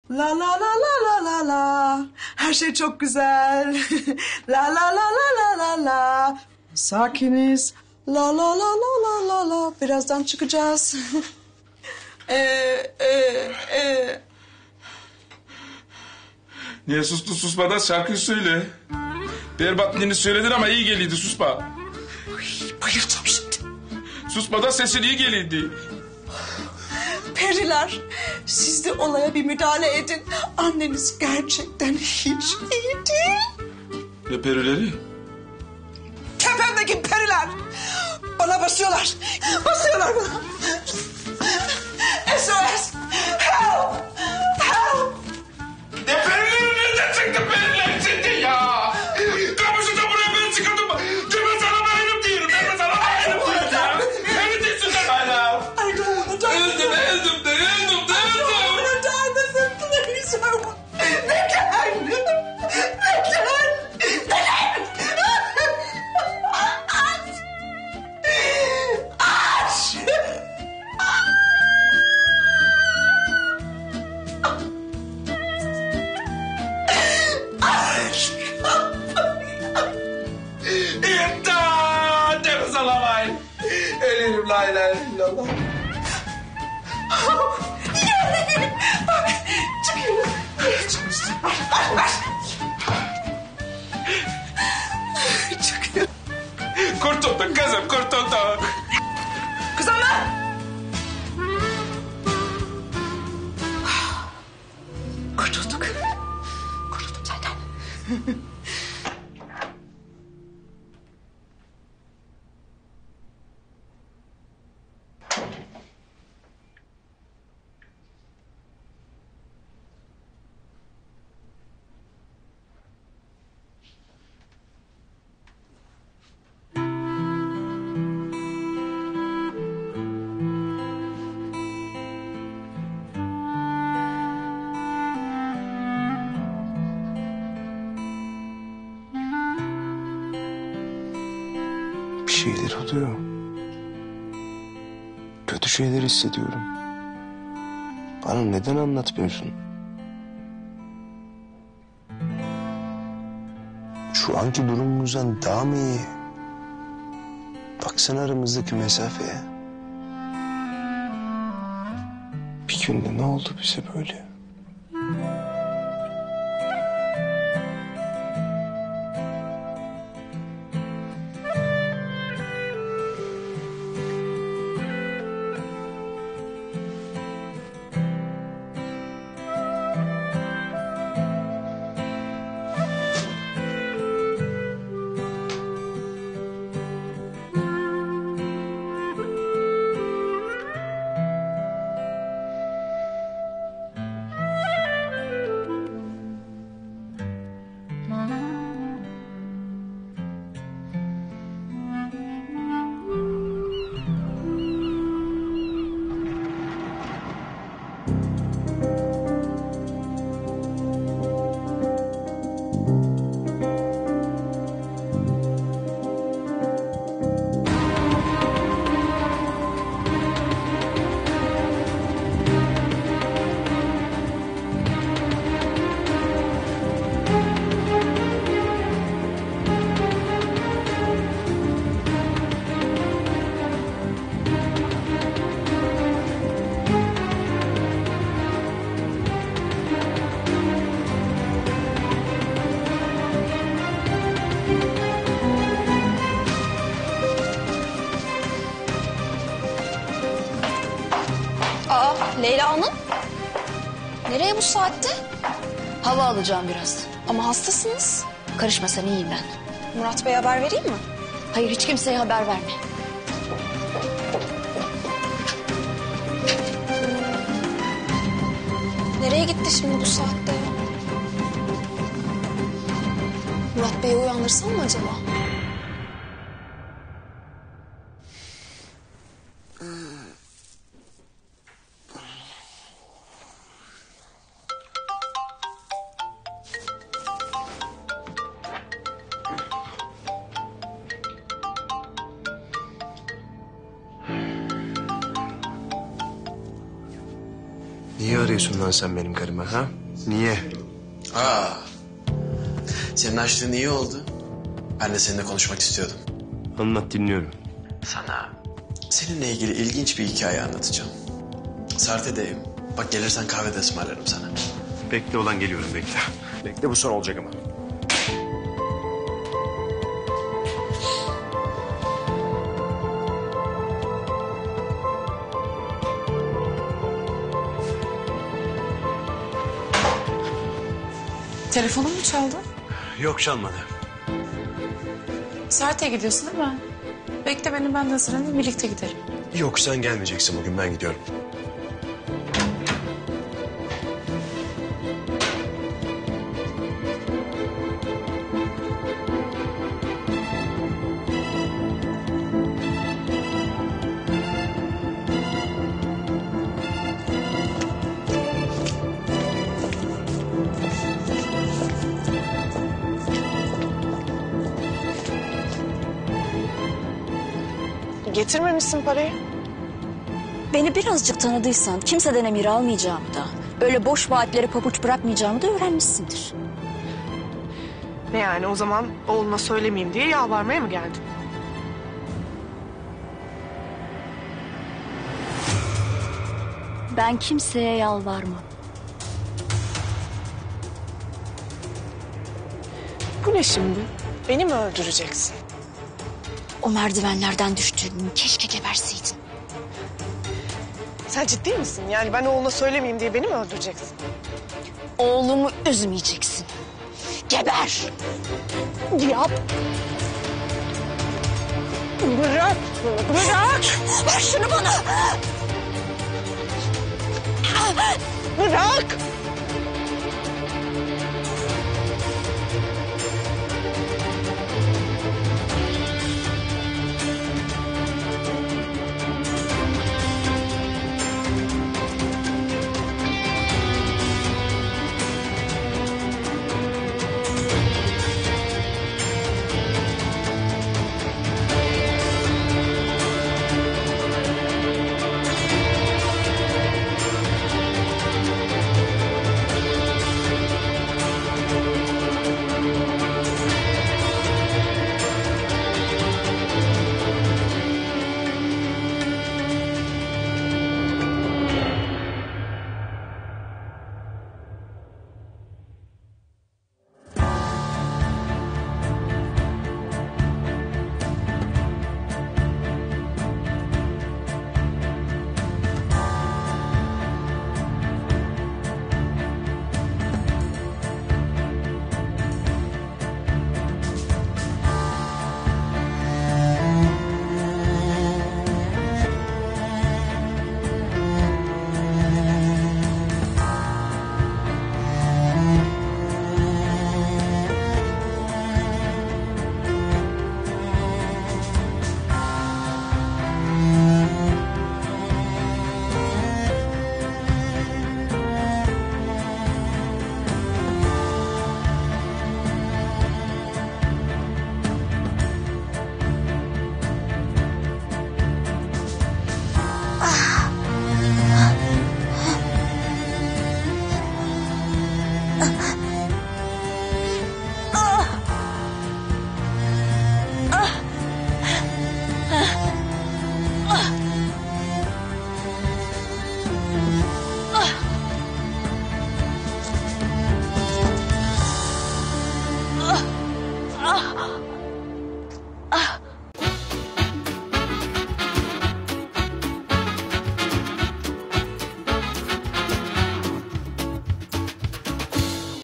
La la la la la la la. Her şey çok güzel. La la la la la la la. Sakiniz. La la la la la la la. Birazdan çıkacağız. Niye sustun susmadan şarkıyı söyle. Berbat söyledin ama iyi geliydi susma. Bayılacağım şimdi. Susmadan sesin iyi geliydi. Periler, siz de olaya bir müdahale edin. Anneniz gerçekten hiç iyi değil. Ne perileri? Tepemdeki periler. Bana basıyorlar. Basıyorlar bana. SOS. Help. Help. Ne perileri nereden çıktı periler şimdi ya? Kamışı da buraya ben çıkardım. Ben sana bayılım diyorum. Ben sana bayılım diyorum ya. Evet değilsin sen hala. I don't wanna die. Öldüm. I don't wanna die with them, please. Neden? Aç! İmdat! Nefes alamayın. Ölürüm la ilahe illallah. Çıkıyorum. Çıkıyorum. Kurtulduk kızım, kurtulduk. Kızım lan! Kurtulduk. Kurtulduk zaten. Bir şeyler oluyor. Kötü şeyler hissediyorum. Bana neden anlatmıyorsun? Şu anki durumumuzdan daha mı iyi? Baksana aramızdaki mesafeye. Bir günde ne oldu bize böyle? Leyla Hanım, nereye bu saatte? Hava alacağım biraz. Ama hastasınız. Karışma sen, iyiyim ben. Murat Bey'e haber vereyim mi? Hayır, hiç kimseye haber verme. Nereye gitti şimdi bu saatte ya? Murat Bey'i uyandırsam mı acaba? Niye arıyorsun lan sen benim karıma ha? Niye? Senin açtığın iyi oldu. Ben de seninle konuşmak istiyordum. Anlat, dinliyorum. Sana seninle ilgili ilginç bir hikaye anlatacağım. Sarte'deyim. Bak gelirsen kahve de ısmarlarım sana. Bekle ulan, geliyorum, bekle. Bekle, bu son olacak ama. Telefonun mu çaldı? Yok, çalmadı. Sarte'ye gidiyorsun değil mi? Bekle beni, ben de hazırlanayım, birlikte gidelim. Yok, sen gelmeyeceksin bugün, ben gidiyorum. Getirmemişsin parayı. Beni birazcık tanıdıysan kimseden emir almayacağımı da... ...öyle boş vaatleri pabuç bırakmayacağımı da öğrenmişsindir. Ne yani, o zaman oğluna söylemeyeyim diye yalvarmaya mı geldin? Ben kimseye yalvarmam. Bu ne şimdi? Beni mi öldüreceksin? O merdivenlerden düştüğün keşke geberseydin. Sen ciddi misin? Yani ben oğluna söylemeyeyim diye beni mi öldüreceksin? Oğlumu üzmeyeceksin. Geber! Yap! Bırak! Bırak! Ver şunu bana! Bırak!